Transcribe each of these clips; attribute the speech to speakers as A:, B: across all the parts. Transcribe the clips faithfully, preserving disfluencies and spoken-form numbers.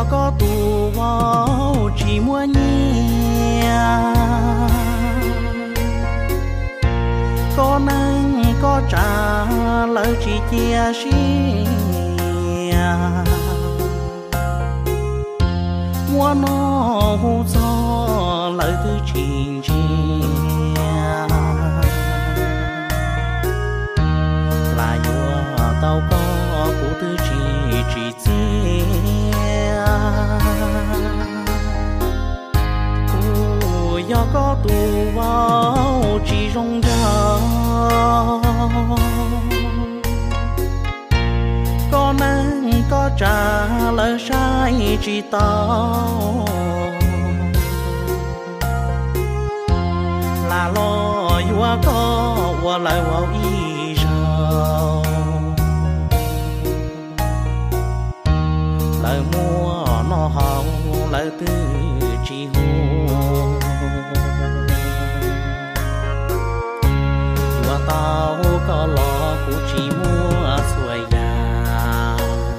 A: do có tù vào chỉ mua nhia có nắng có trả lời chỉ chia sẻ mua nó hú gió lời thứ chín chia là vua tao có của thứ chỉ chỉ chia của do có tù vào chỉ rong ra có nắng có trả lời sai chỉ tao là lo vua có vua lời vào ý sao lời mua nó hậu lời tư chỉ hô vua tao có lo của chỉ mua xuôi già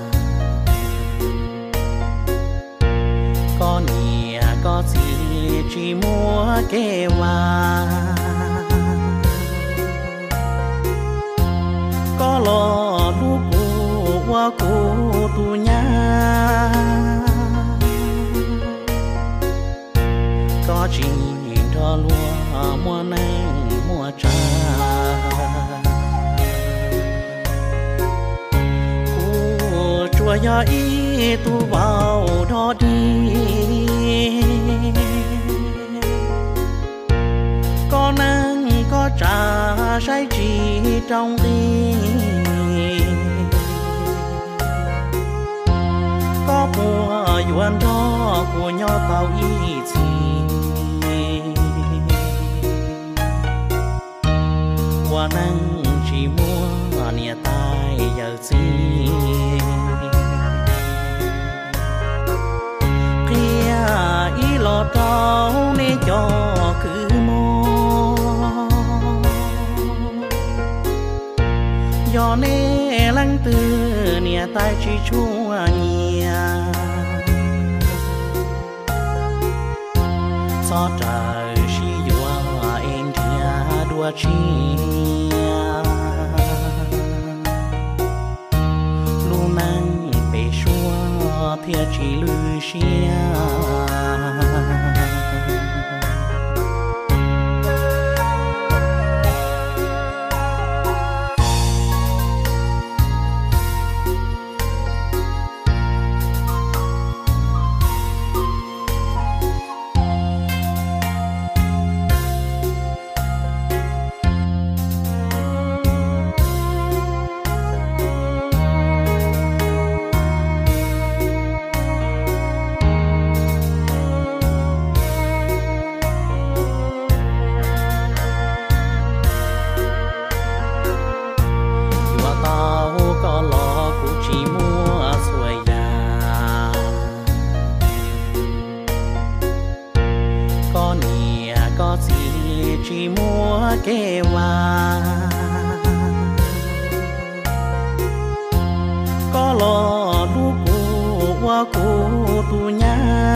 A: có nhẹ có gì chỉ mua kê hoa có lo lu của hoa của tu nhá có chỉ cho lúa mua nắng mua trà của chùa ya ý tu vào đó đi có nắng có trà say chỉ trong tim có mùa yuan đó của nhau tao ý chí qua nắng chỉ mua nia tai giờ gì kia ý lo trao nên cho cứ do nè lăng từ nia tai chỉ chua nhia so trời si vua em thia đua chi lu nang bể xua thia chỉ lư xia chỉ mua kê hoa có lo lu của hoa của tu nhá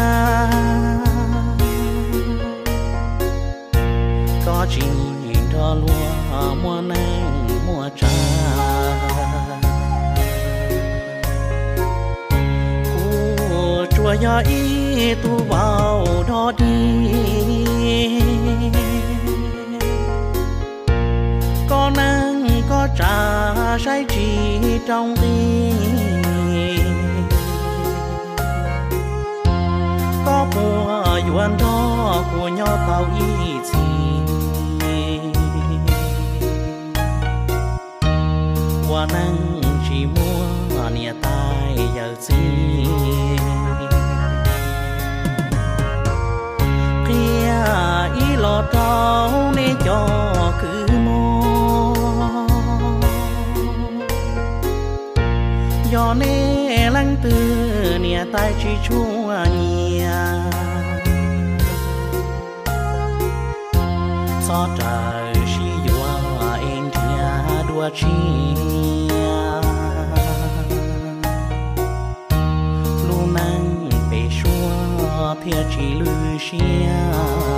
A: có chỉ cho lúa mua nắng mua trà của chùa ya ý tu vào đó đi có nắng có trà say chỉ trong tim có mùa yuan đó của nhau tao ý chí qua nắng chỉ mua nia tai giờ gì kia ý lo trao nên cho cứ do nè lăng từ nia tai chỉ chua nhia so trời si vua em thia đua chi lu nắng thiệt chỉ lư xia